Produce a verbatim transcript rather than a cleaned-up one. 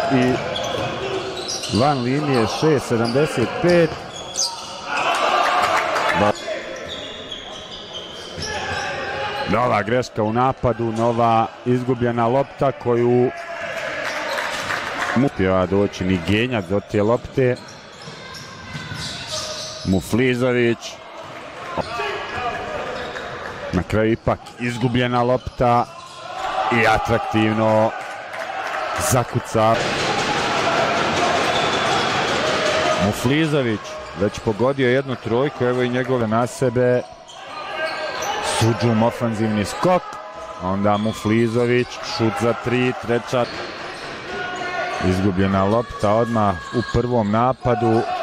i van linije šest sedamdeset pet. Nova greška u napadu, nova izgubljena lopta koju uspjeva doći ni Genjac do te lopte. Muflizović. Na kraju ipak izgubljena lopta i atraktivno zakuca. Muflizović već pogodio jednu trojku, evo i njegove na sebe. Suđum ofanzivni skok, onda Muflizović, šut za tri, treća. Izgubljena lopta odmah u prvom napadu.